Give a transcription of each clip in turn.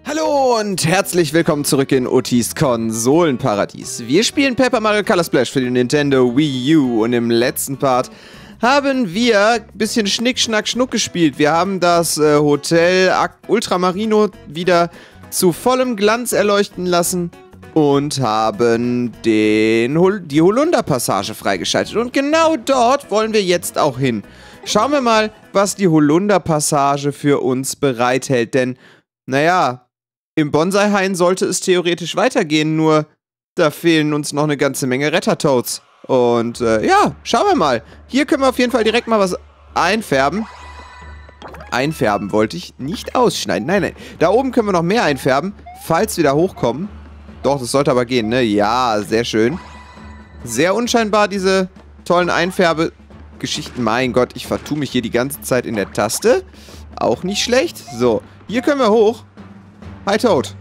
Hallo und herzlich willkommen zurück in Ottis Konsolenparadies. Wir spielen Paper Mario Color Splash für die Nintendo Wii U und im letzten Part haben wir ein bisschen Schnick, Schnack, Schnuck gespielt. Wir haben das Hotel Ultramarino wieder zu vollem Glanz erleuchten lassen und haben die Holunder-Passage freigeschaltet. Und genau dort wollen wir jetzt auch hin. Schauen wir mal, was die Holunder-Passage für uns bereithält, denn, naja, im Bonsai-Hain sollte es theoretisch weitergehen, nur da fehlen uns noch eine ganze Menge Rettertoads. Und ja, schauen wir mal. Hier können wir auf jeden Fall direkt mal was einfärben. Einfärben wollte ich, nicht ausschneiden. Nein, nein. Da oben können wir noch mehr einfärben, falls wir da hochkommen. Doch, das sollte aber gehen, ne? Ja, sehr schön. Sehr unscheinbar, diese tollen Einfärbegeschichten. Mein Gott, ich vertue mich hier die ganze Zeit in der Taste. Auch nicht schlecht. So, hier können wir hoch. Hi, Toad.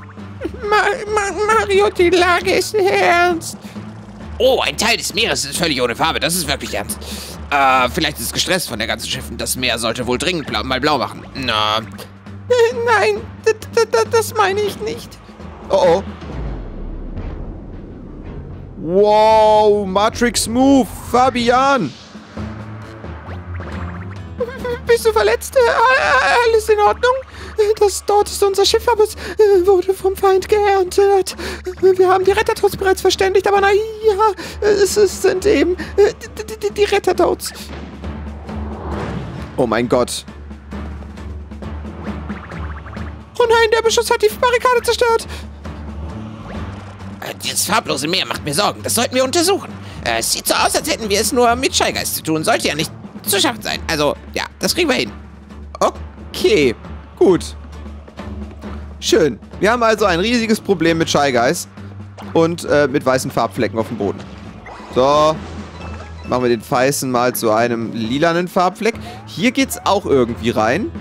Mario, die Lage ist ernst. Oh, ein Teil des Meeres ist völlig ohne Farbe. Das ist wirklich ernst. Vielleicht ist es gestresst von der ganzen Schiffen. Das Meer sollte wohl dringend mal blau machen. Na. Nein, das meine ich nicht. Oh, oh. Wow, Matrix Move, Fabian. Bist du verletzt? Alles in Ordnung? Dort ist unser Schiff, aber es wurde vom Feind geerntet. Wir haben die Rettertoads bereits verständigt, aber naja, es sind eben die Rettertoads. Oh mein Gott. Oh nein, der Beschuss hat die Barrikade zerstört. Dieses farblose Meer macht mir Sorgen. Das sollten wir untersuchen. Es sieht so aus, als hätten wir es nur mit Shy Guys zu tun. Sollte ja nicht zu schaffen sein. Also, ja, das kriegen wir hin. Okay, gut. Schön. Wir haben also ein riesiges Problem mit Shy Guys und mit weißen Farbflecken auf dem Boden. So. Machen wir den weißen mal zu einem lilanen Farbfleck. Hier geht's auch irgendwie rein.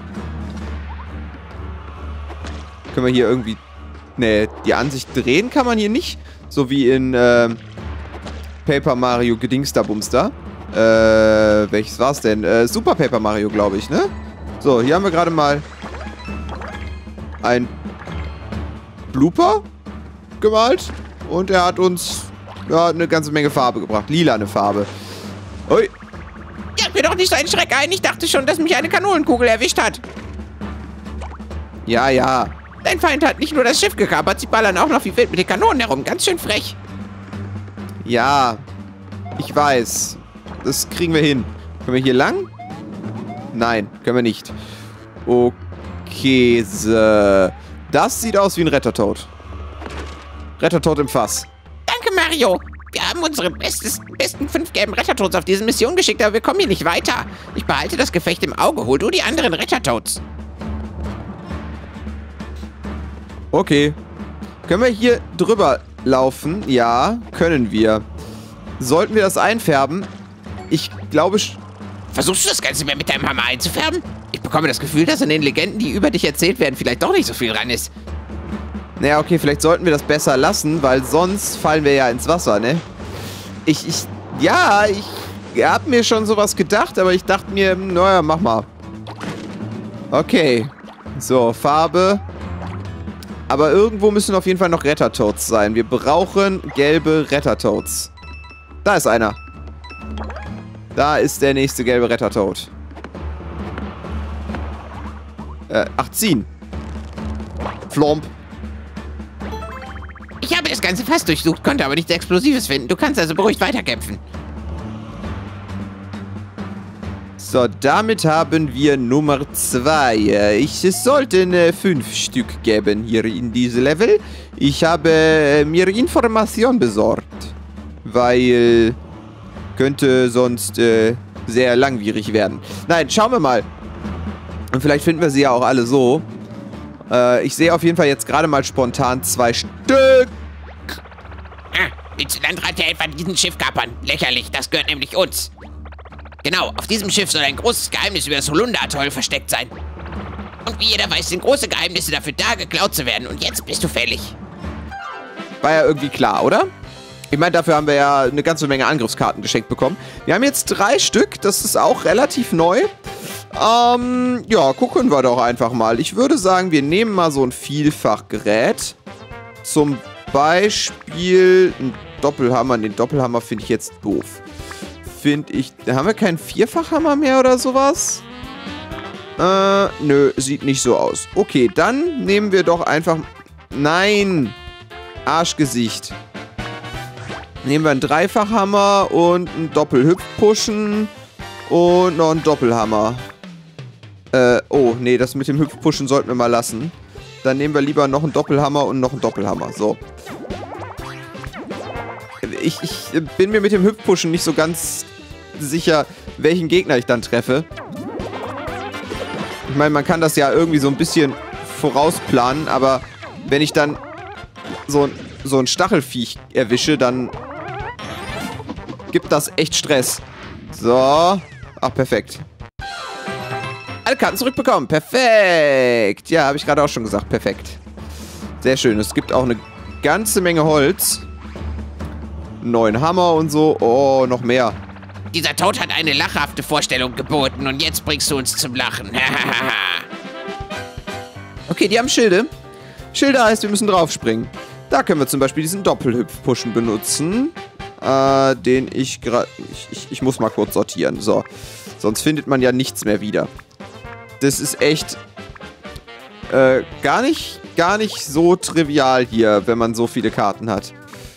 Können wir hier irgendwie... Nee, die Ansicht drehen kann man hier nicht. So wie in Paper Mario Gedingsterbumster. Welches war's denn? Super Paper Mario, glaube ich, ne? So, hier haben wir gerade mal ein Blooper gemalt. Und er hat uns ja, eine ganze Menge Farbe gebracht. Lilane Farbe. Ui. Jagt mir doch nicht so einen Schreck ein. Ich dachte schon, dass mich eine Kanonenkugel erwischt hat. Ja, ja. Dein Feind hat nicht nur das Schiff gekapert, sie ballern auch noch wie wild mit den Kanonen herum. Ganz schön frech. Ja, ich weiß. Das kriegen wir hin. Können wir hier lang? Nein, können wir nicht. Okay, so. Das sieht aus wie ein Rettertoad. Rettertoad im Fass. Danke, Mario. Wir haben unsere besten 5 gelben Rettertoads auf diese Mission geschickt, aber wir kommen hier nicht weiter. Ich behalte das Gefecht im Auge. Hol du die anderen Rettertoads. Okay. Können wir hier drüber laufen? Ja, können wir. Sollten wir das einfärben? Ich glaube... Versuchst du das Ganze mehr mit deinem Hammer einzufärben? Ich bekomme das Gefühl, dass in den Legenden, die über dich erzählt werden, vielleicht doch nicht so viel dran ist. Naja, okay, vielleicht sollten wir das besser lassen, weil sonst fallen wir ja ins Wasser, ne? Ich hab mir schon sowas gedacht, aber ich dachte mir, naja, mach mal. Okay. So, Farbe... Aber irgendwo müssen auf jeden Fall noch Rettertoads sein. Wir brauchen gelbe Rettertoads. Da ist einer. Da ist der nächste gelbe Rettertoad. Ziehen. Flomp. Ich habe das Ganze fast durchsucht, konnte aber nichts Explosives finden. Du kannst also beruhigt weiterkämpfen. So, damit haben wir Nummer 2. Es sollten 5 Stück geben hier in diesem Level. Ich habe mir Information besorgt. Weil könnte sonst sehr langwierig werden. Nein, schauen wir mal. Und vielleicht finden wir sie ja auch alle so. Ich sehe auf jeden Fall jetzt gerade mal spontan 2 Stück. Willst du Landratte etwa diesen Schiff kapern? Lächerlich, das gehört nämlich uns. Genau, auf diesem Schiff soll ein großes Geheimnis über das Holunder-Atoll versteckt sein. Und wie jeder weiß, sind große Geheimnisse dafür da, geklaut zu werden. Und jetzt bist du fällig. War ja irgendwie klar, oder? Ich meine, dafür haben wir ja eine ganze Menge Angriffskarten geschenkt bekommen. Wir haben jetzt 3 Stück, das ist auch relativ neu. Ja, gucken wir doch einfach mal. Ich würde sagen, wir nehmen mal so ein Vielfachgerät. Zum Beispiel ein Doppelhammer. Den Doppelhammer finde ich jetzt doof. Haben wir keinen Vierfachhammer mehr oder sowas? Nö, sieht nicht so aus. Okay, dann nehmen wir doch einfach... Nein! Arschgesicht. Nehmen wir einen Dreifachhammer und einen Doppelhüpfpushen und noch einen Doppelhammer. Oh, nee, das mit dem Hüpfpushen sollten wir mal lassen. Dann nehmen wir lieber noch einen Doppelhammer und noch einen Doppelhammer. So. Ich bin mir mit dem Hüpfpushen nicht so ganz sicher, welchen Gegner ich dann treffe. Ich meine, man kann das ja irgendwie so ein bisschen vorausplanen, aber wenn ich dann so ein Stachelviech erwische, dann gibt das echt Stress. So. Ach, perfekt. Alle Karten zurückbekommen. Perfekt. Ja, habe ich gerade auch schon gesagt. Perfekt. Sehr schön. Es gibt auch eine ganze Menge Holz. Einen neuen Hammer und so. Oh, noch mehr. Dieser Tod hat eine lachhafte Vorstellung geboten und jetzt bringst du uns zum Lachen. Okay, die haben Schilde. Schilde heißt, wir müssen draufspringen. Da können wir zum Beispiel diesen Doppelhüpfpushen benutzen. Den ich gerade... Ich muss mal kurz sortieren. So. Sonst findet man ja nichts mehr wieder. Das ist echt... gar nicht so trivial hier, wenn man so viele Karten hat.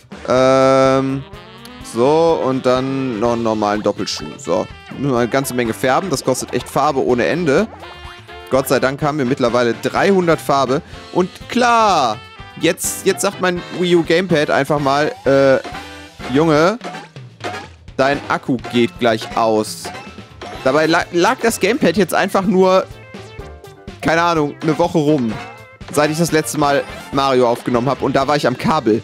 So, und dann noch einen normalen Doppelschuh. So. Nur eine ganze Menge Färben. Das kostet echt Farbe ohne Ende. Gott sei Dank haben wir mittlerweile 300 Farbe. Und klar, jetzt sagt mein Wii U Gamepad einfach mal, Junge, dein Akku geht gleich aus. Dabei lag das Gamepad jetzt einfach nur, keine Ahnung, eine Woche rum. Seit ich das letzte Mal Mario aufgenommen habe. Und da war ich am Kabel.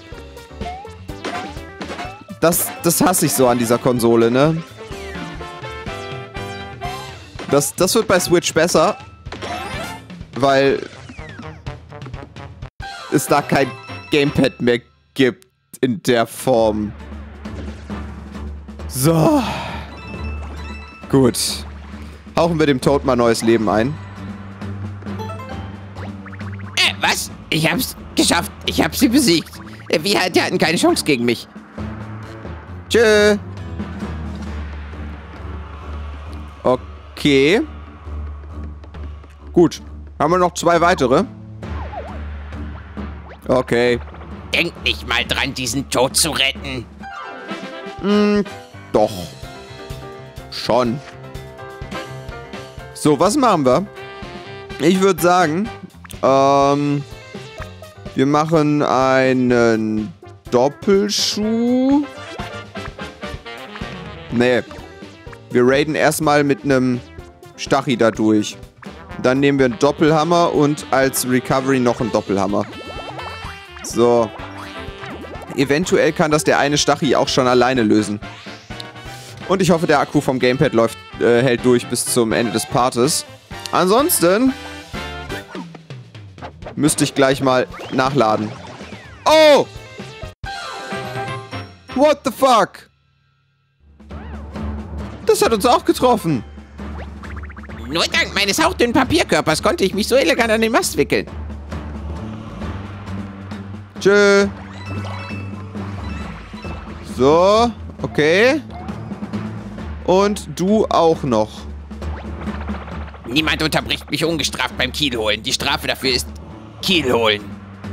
Das hasse ich so an dieser Konsole, ne? Das wird bei Switch besser. Weil es da kein Gamepad mehr gibt in der Form. So. Gut. Hauchen wir dem Toad mal neues Leben ein. Was? Ich hab's geschafft. Ich hab sie besiegt. Die hatten keine Chance gegen mich. Tschö. Okay. Gut. Haben wir noch 2 weitere? Okay. Denk nicht mal dran, diesen Tod zu retten. Doch. Schon. So, was machen wir? Ich würde sagen, wir machen einen Doppelschuh. Nee. Wir raiden erstmal mit einem Stachy da durch. Dann nehmen wir einen Doppelhammer und als Recovery noch einen Doppelhammer. So. Eventuell kann das der eine Stachy auch schon alleine lösen. Und ich hoffe, der Akku vom Gamepad hält durch bis zum Ende des Partes. Ansonsten müsste ich gleich mal nachladen. Oh! What the fuck? Das hat uns auch getroffen. Nur dank meines hauchdünnen Papierkörpers konnte ich mich so elegant an den Mast wickeln. Tschö. So, okay. Und du auch noch. Niemand unterbricht mich ungestraft beim Kielholen. Die Strafe dafür ist Kielholen.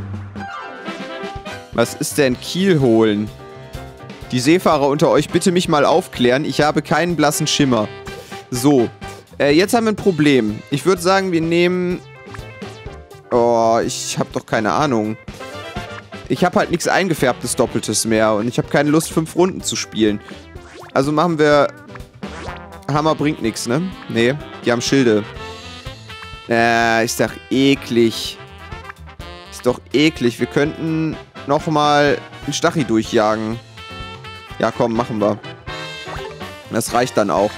Was ist denn Kielholen? Die Seefahrer unter euch bitte mich mal aufklären. Ich habe keinen blassen Schimmer. So. Jetzt haben wir ein Problem. Ich würde sagen, wir nehmen... Oh, ich habe doch keine Ahnung. Ich habe halt nichts eingefärbtes Doppeltes mehr. Und ich habe keine Lust, 5 Runden zu spielen. Also machen wir... Hammer bringt nichts, ne? Nee, die haben Schilde. Ist doch eklig. Ist doch eklig. Wir könnten nochmal einen Stachy durchjagen. Ja, komm, machen wir. Das reicht dann auch.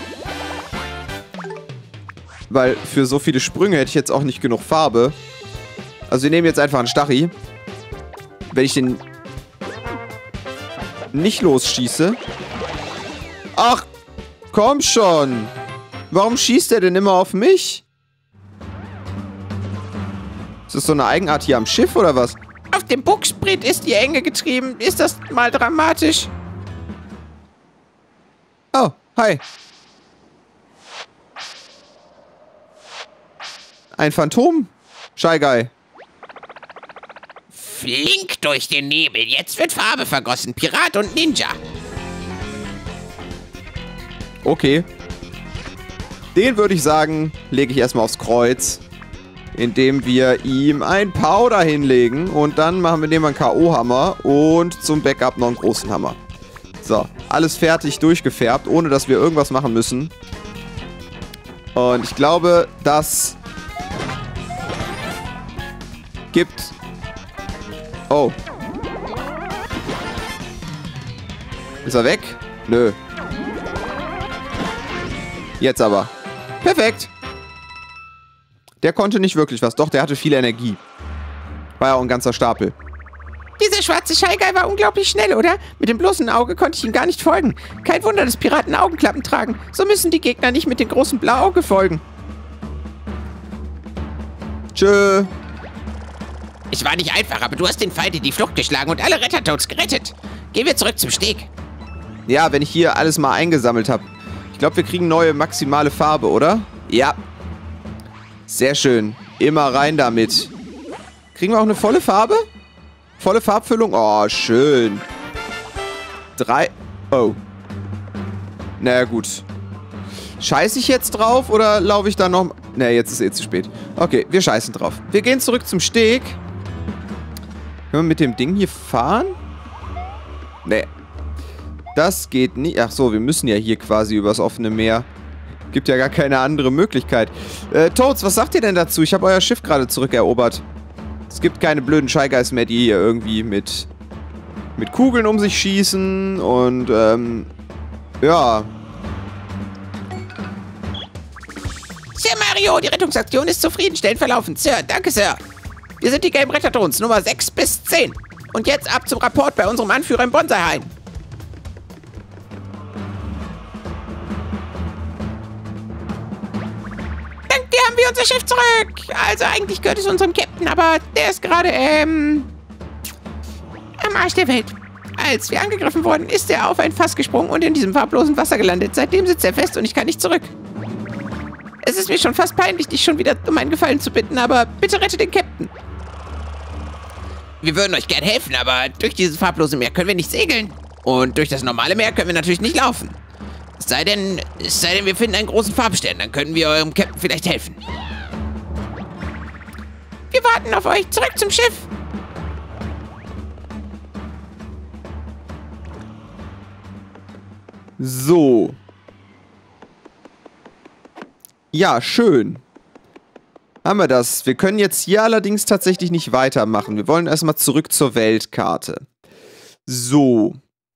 Weil für so viele Sprünge hätte ich jetzt auch nicht genug Farbe. Also wir nehmen jetzt einfach einen Stachy. Wenn ich den nicht losschieße... Ach, komm schon. Warum schießt er denn immer auf mich? Ist das so eine Eigenart hier am Schiff oder was? Auf dem Bugspriet ist die Enge getrieben. Ist das mal dramatisch? Oh, hi. Ein Phantom? Shy Guy. Flink durch den Nebel. Jetzt wird Farbe vergossen. Pirat und Ninja. Okay. Den würde ich sagen, lege ich erstmal aufs Kreuz, indem wir ihm ein Powder hinlegen und dann machen wir dem einen K.O.-Hammer und zum Backup noch einen großen Hammer. So, alles fertig durchgefärbt, ohne dass wir irgendwas machen müssen. Und ich glaube, das gibt... Oh. Ist er weg? Nö. Jetzt aber. Perfekt. Der konnte nicht wirklich was. Doch, der hatte viel Energie. War ja auch ein ganzer Stapel. Dieser schwarze Shy Guy war unglaublich schnell, oder? Mit dem bloßen Auge konnte ich ihm gar nicht folgen. Kein Wunder, dass Piraten Augenklappen tragen. So müssen die Gegner nicht mit dem großen blauen Auge folgen. Tschö. Es war nicht einfach, aber du hast den Feind in die Flucht geschlagen und alle Rettertoads gerettet. Gehen wir zurück zum Steg. Ja, wenn ich hier alles mal eingesammelt habe. Ich glaube, wir kriegen neue maximale Farbe, oder? Ja. Sehr schön. Immer rein damit. Kriegen wir auch eine volle Farbe? Volle Farbfüllung? Oh, schön. 3. Oh. Naja, gut. Scheiße ich jetzt drauf oder laufe ich da noch... Ne, jetzt ist eh zu spät. Okay, wir scheißen drauf. Wir gehen zurück zum Steg. Können wir mit dem Ding hier fahren? Ne. Das geht nicht. Ach so, wir müssen ja hier quasi übers offene Meer. Gibt ja gar keine andere Möglichkeit. Toads, was sagt ihr denn dazu? Ich habe euer Schiff gerade zurückerobert. Es gibt keine blöden Shy Guys mehr, die hier irgendwie mit Kugeln um sich schießen und, ja. Sir Mario, die Rettungsaktion ist zufriedenstellend verlaufen. Sir, danke, Sir. Wir sind die Game Rettertoads, Nummer 6 bis 10. Und jetzt ab zum Rapport bei unserem Anführer im Bonsai-Hain. Dank dir haben wir unser Schiff zurück. Also eigentlich gehört es unserem Captain, aber der ist gerade, am Arsch der Welt. Als wir angegriffen wurden, ist er auf ein Fass gesprungen und in diesem farblosen Wasser gelandet. Seitdem sitzt er fest und ich kann nicht zurück. Es ist mir schon fast peinlich, dich schon wieder um einen Gefallen zu bitten, aber bitte rette den Captain. Wir würden euch gern helfen, aber durch dieses farblose Meer können wir nicht segeln. Und durch das normale Meer können wir natürlich nicht laufen. Es sei denn, wir finden einen großen Farbstern, dann können wir eurem Captain vielleicht helfen. Wir warten auf euch. Zurück zum Schiff. So. Ja, schön. Haben wir das. Wir können jetzt hier allerdings tatsächlich nicht weitermachen. Wir wollen erstmal zurück zur Weltkarte. So.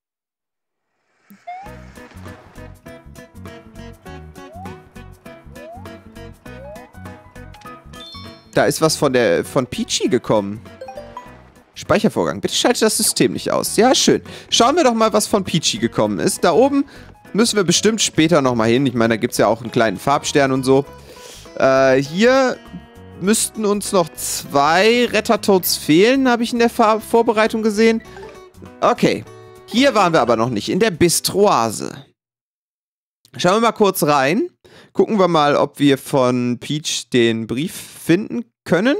Da ist was von Peachy gekommen. Speichervorgang. Bitte schalte das System nicht aus. Ja, schön. Schauen wir doch mal, was von Peachy gekommen ist. Da oben müssen wir bestimmt später nochmal hin. Ich meine, da gibt es ja auch einen kleinen Farbstern und so. Hier müssten uns noch 2 Rettertoads fehlen, habe ich in der Vorbereitung gesehen. Okay. Hier waren wir aber noch nicht. In der Bistroise. Schauen wir mal kurz rein. Gucken wir mal, ob wir von Peach den Brief finden können.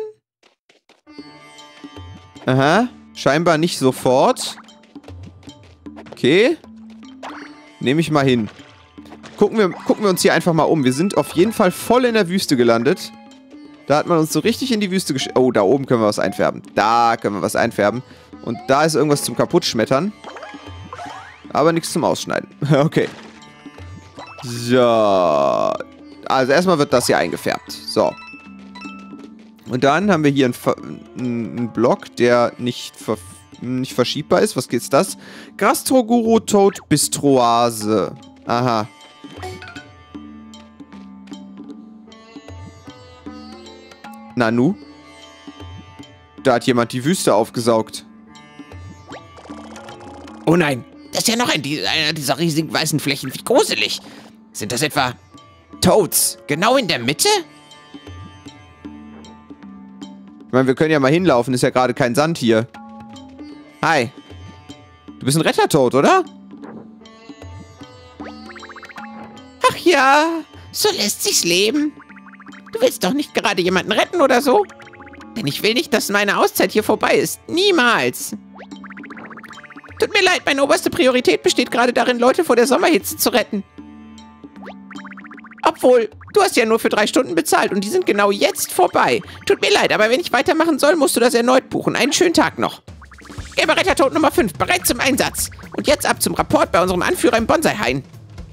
Aha. Scheinbar nicht sofort. Okay. Nehme ich mal hin. Gucken wir uns hier einfach mal um. Wir sind auf jeden Fall voll in der Wüste gelandet. Da hat man uns so richtig in die Wüste geschickt. Oh, da oben können wir was einfärben. Da können wir was einfärben. Und da ist irgendwas zum Kaputtschmettern. Aber nichts zum Ausschneiden. Okay. So. Also erstmal wird das hier eingefärbt. So. Und dann haben wir hier einen Block, der nicht verschiebbar ist. Was ist das? Gastroguru Toad Bistroise. Aha. Nanu? Da hat jemand die Wüste aufgesaugt. Oh nein, das ist ja noch einer dieser riesigen weißen Flächen. Wie gruselig. Sind das etwa Toads, genau in der Mitte? Ich meine, wir können ja mal hinlaufen, ist ja gerade kein Sand hier. Hi. Du bist ein Rettertoad, oder? Ach ja, so lässt sich's leben. Du willst doch nicht gerade jemanden retten oder so? Denn ich will nicht, dass meine Auszeit hier vorbei ist. Niemals. Tut mir leid, meine oberste Priorität besteht gerade darin, Leute vor der Sommerhitze zu retten. Obwohl, du hast ja nur für 3 Stunden bezahlt und die sind genau jetzt vorbei. Tut mir leid, aber wenn ich weitermachen soll, musst du das erneut buchen. Einen schönen Tag noch. Gelber Rettertoad Nummer 5, bereit zum Einsatz. Und jetzt ab zum Rapport bei unserem Anführer im Bonsai-Hain.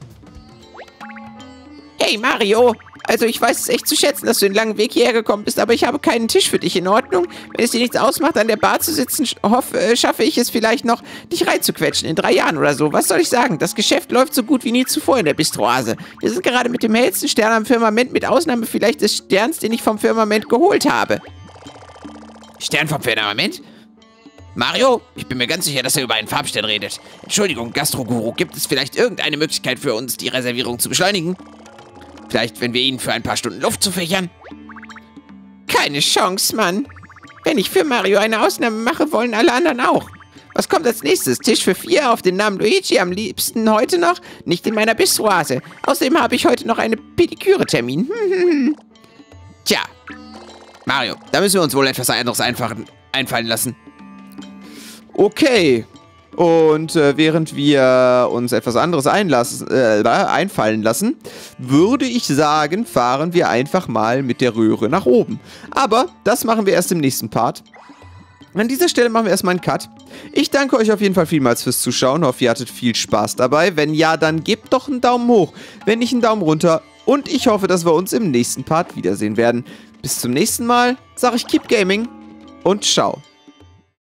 Hey Mario, also ich weiß es echt zu schätzen, dass du den langen Weg hierher gekommen bist, aber ich habe keinen Tisch für dich, in Ordnung? Wenn es dir nichts ausmacht, an der Bar zu sitzen, schaffe ich es vielleicht noch, dich reinzuquetschen in 3 Jahren oder so. Was soll ich sagen? Das Geschäft läuft so gut wie nie zuvor in der Bistroase. Wir sind gerade mit dem hellsten Stern am Firmament, mit Ausnahme vielleicht des Sterns, den ich vom Firmament geholt habe. Stern vom Firmament? Mario, ich bin mir ganz sicher, dass er über einen Farbstern redet. Entschuldigung, Gastroguru, gibt es vielleicht irgendeine Möglichkeit für uns, die Reservierung zu beschleunigen? Vielleicht, wenn wir ihnen für ein paar Stunden Luft zufächern? Keine Chance, Mann. Wenn ich für Mario eine Ausnahme mache, wollen alle anderen auch. Was kommt als nächstes? Tisch für 4 auf den Namen Luigi, am liebsten heute noch? Nicht in meiner Bistroase. Außerdem habe ich heute noch einen Pediküre-Termin. Tja. Mario, da müssen wir uns wohl etwas anderes einfallen lassen. Okay. Und während wir uns etwas anderes einfallen lassen, würde ich sagen, fahren wir einfach mal mit der Röhre nach oben. Aber das machen wir erst im nächsten Part. An dieser Stelle machen wir erstmal einen Cut. Ich danke euch auf jeden Fall vielmals fürs Zuschauen. Hoffe, ihr hattet viel Spaß dabei. Wenn ja, dann gebt doch einen Daumen hoch. Wenn nicht, einen Daumen runter. Und ich hoffe, dass wir uns im nächsten Part wiedersehen werden. Bis zum nächsten Mal. Sage ich Keep Gaming und ciao.